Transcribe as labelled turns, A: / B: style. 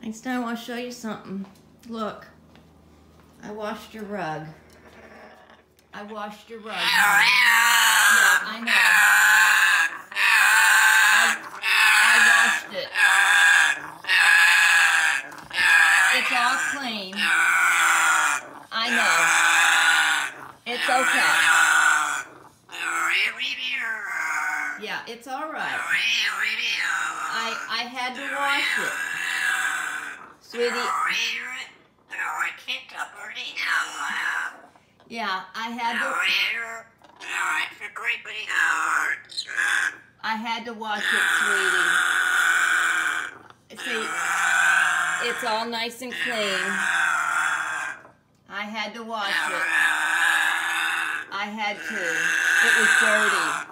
A: Einstein, I want to show you something. Look, I washed your rug. I washed your rug. Yeah, I know. I washed it. It's all clean. I know. It's okay. Yeah, it's all right. I had to wash it. Sweetie. Yeah, I had to wash it, sweetie. See, it's all nice and clean. I had to wash it. I had to. It was dirty.